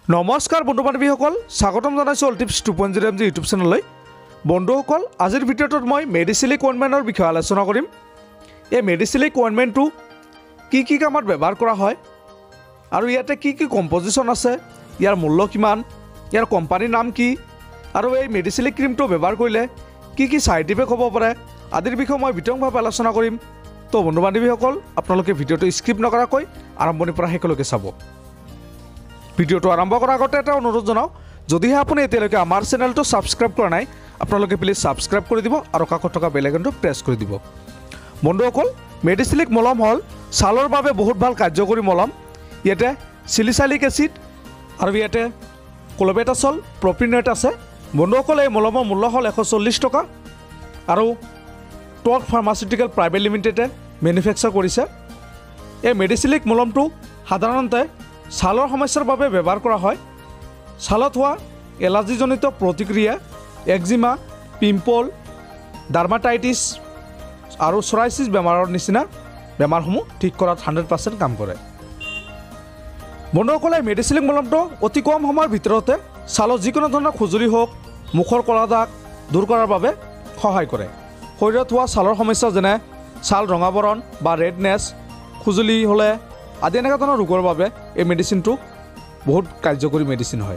নমস্কাৰ বন্ধু বান্ধৱীসকল, স্বাগতম জনাইছোঁ অল টিপছ 2.0 MG ইউটিউব চেনেললৈ। বন্ধুসকল, আজিৰ ভিডিঅ'টোত মই মেডিচিলিক অইণ্টমেণ্টৰ বিষয়ে আলোচনা কৰিম। এই মেডিচিলিক অইণ্টমেণ্টটো কি কামত ব্যৱহাৰ কৰা হয় আৰু ইয়াতে কি কম্পজিশ্যন আছে, ইয়াৰ মূল্য কিমান, ইয়াৰ কোম্পানীৰ নাম কি আৰু এই মেডিচিলিক ক্ৰীমটো ব্যৱহাৰ কৰিলে কি ছাইড ইফেক্ট হ'ব পাৰে আদিৰ বিষয়ে মই বিতংভাৱে আলোচনা কৰিম। তো বন্ধু বান্ধৱীসকল, আপোনালোকে ভিডিঅ'টো স্কিপ নকৰাকৈ আৰম্ভণিৰ পৰা শেষলৈকে চাব। ভিডিঅ'টো আৰম্ভ কৰাৰ আগতে এটা অনুৰোধ জনাওঁ, যদিহে আপুনি এতিয়ালৈকে আমাৰ চেনেলটো ছাবস্ক্ৰাইব কৰা নাই, আপোনালোকে প্লিজ ছাবস্ক্ৰাইব কৰি দিব আৰু কাষত থকা বেল আইকনটো প্ৰেছ কৰি দিব। বন্ধুসকল, মেডিচিলিক মলম হ'ল ছালৰ বাবে বহুত ভাল কাৰ্যকৰী মলম। ইয়াতে চিলিচাইলিক এচিড আৰু ইয়াতে ক্ল'বেটাছল প্ৰপিনেট আছে। বন্ধুসকল, এই মলমৰ মূল্য হ'ল 140 টকা আৰু টক ফাৰ্মাচিউটিকেল প্ৰাইভেট লিমিটেডে মেনুফেকচাৰ কৰিছে। এই মেডিচিলিক মলমটো সাধাৰণতে ছালৰ সমস্যাৰ বাবে ব্যৱহাৰ কৰা হয়। ছালত হোৱা এলাৰ্জিজনিত প্ৰতিক্ৰিয়া, একজিমা, পিম্পল, ডাৰ্মাটাইটিছ আৰু চৰাইচিছ বেমাৰৰ নিচিনা বেমাৰসমূহ ঠিক কৰাত 100% কাম কৰে। বন্ধুসকলে মেডিচিলিক মলমটো অতি কম সময়ৰ ভিতৰতে ছালৰ যিকোনো ধৰণৰ খুজুলি হওক, মুখৰ কলা দাগ দূৰ কৰাৰ বাবে সহায় কৰে। শৰীৰত হোৱা ছালৰ সমস্যা যেনে ছাল ৰঙাবৰণ বা ৰেডনেছ, খুজুলি হ'লে আদি এনেকুৱা ধৰণৰ ৰোগৰ বাবে এই মেডিচিনটো বহুত কাৰ্যকৰী মেডিচিন হয়।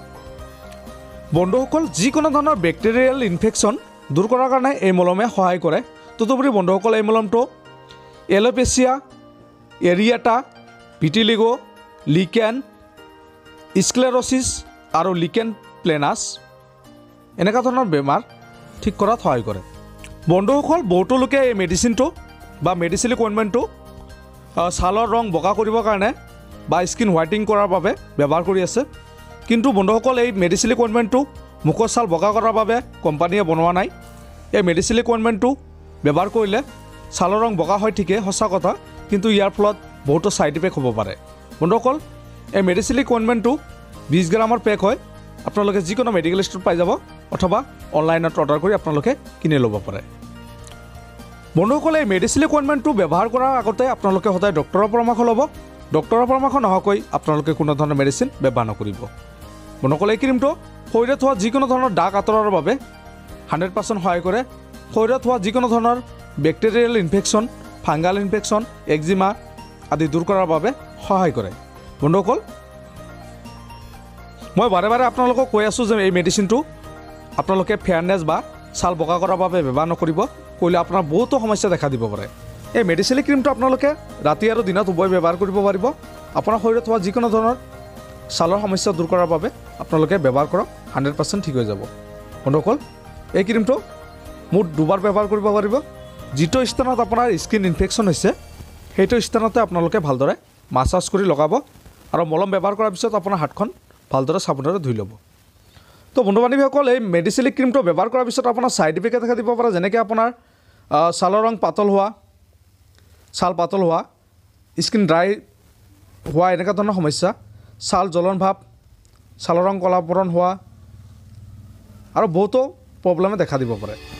বন্ধুসকল, যিকোনো ধৰণৰ বেক্টেৰিয়েল ইনফেকশ্যন দূৰ কৰাৰ কাৰণে এই মলমে সহায় কৰে। তদুপৰি বন্ধুসকল, এই মলমটো এল'পেচিয়া, এৰিয়েটা, ভিটিলিগো, লিকেন, স্ক্লেৰ'চিছ আৰু লিকেন প্লেনাছ এনেকুৱা ধৰণৰ বেমাৰ ঠিক কৰাত সহায় কৰে। বন্ধুসকল, বহুতো লোকে এই মেডিচিনটো বা মেডিচিলিক অইণ্টমেণ্টটো ছালৰ ৰং বগা কৰিবৰ কাৰণে বা স্কিন হোৱাইটিং কৰাৰ বাবে ব্যৱহাৰ কৰি আছে। কিন্তু বন্ধুসকল, এই মেডিচিলিক অইণ্টমেণ্টটো মুখৰ ছাল বগা কৰাৰ বাবে কোম্পানীয়ে বনোৱা নাই। এই মেডিচিলিক অইণ্টমেণ্টটো ব্যৱহাৰ কৰিলে ছালৰ ৰং বগা হয় ঠিকে, সঁচা কথা, কিন্তু ইয়াৰ ফলত বহুতো ছাইড ইফেক্ট হ'ব পাৰে। বন্ধুসকল, এই মেডিচিলিক অইণ্টমেণ্টটো 20 গ্ৰামৰ পেক হয়। আপোনালোকে যিকোনো মেডিকেল ষ্ট'ৰত পাই যাব অথবা অনলাইনত অৰ্ডাৰ কৰি আপোনালোকে কিনি ল'ব পাৰে। বন্ধুসকলে এই মেডিচিলিক অইণ্টমেণ্টটো ব্যৱহাৰ কৰাৰ আগতে আপোনালোকে সদায় ডক্টৰৰ পৰামৰ্শ ল'ব। ডক্টৰৰ পৰামৰ্শ নোহোৱাকৈ আপোনালোকে কোনো ধৰণৰ মেডিচিন ব্যৱহাৰ নকৰিব। বন্ধুসকলে, এই ক্ৰীমটো শৰীৰত হোৱা যিকোনো ধৰণৰ দাগ আঁতৰাৰ বাবে 100% সহায় কৰে। শৰীৰত হোৱা যিকোনো ধৰণৰ bacterial infection, fungal infection, eczema আদি দূৰ কৰাৰ বাবে সহায় কৰে। বন্ধুসকল, মই বাৰে বাৰে আপোনালোকক কৈ আছোঁ যে এই মেডিচিনটো আপোনালোকে ফেয়াৰনেছ বা ছাল বগা কৰাৰ বাবে ব্যৱহাৰ নকৰিব। কৰিলে আপোনাৰ বহুতো সমস্যা দেখা দিব পাৰে। এই মেডিচিলিক ক্ৰীমটো আপোনালোকে ৰাতি আৰু দিনত উভয় ব্যৱহাৰ কৰিব পাৰিব। আপোনাৰ শৰীৰত হোৱা যিকোনো ধৰণৰ ছালৰ সমস্যা দূৰ কৰাৰ বাবে আপোনালোকে ব্যৱহাৰ কৰক, 100% ঠিক হৈ যাব। বন্ধুসকল, এই ক্ৰীমটো মুঠ 2 বাৰ ব্যৱহাৰ কৰিব পাৰিব। যিটো স্থানত আপোনাৰ স্কিন ইনফেকশ্যন হৈছে সেইটো স্থানতে আপোনালোকে ভালদৰে মাছাজ কৰি লগাব আৰু মলম ব্যৱহাৰ কৰাৰ পিছত আপোনাৰ হাতখন ভালদৰে চাবোনেৰে ধুই ল'ব। তো বন্ধু বান্ধৱীসকল, এই মেডিচিলিক ক্ৰীমটো ব্যৱহাৰ কৰাৰ পিছত আপোনাৰ ছাইড ইফেক্ট দেখা দিব পাৰে, যেনেকৈ আপোনাৰ ছালৰ ৰং পাতল হোৱা, ছাল পাতল হোৱা, স্কিন ড্ৰাই হোৱা এনেকুৱা ধৰণৰ সমস্যা, ছাল জ্বলন ভাৱ, ছালৰ ৰং কলাবৰণ হোৱা আৰু বহুতো প্ৰব্লেমে দেখা দিব পাৰে।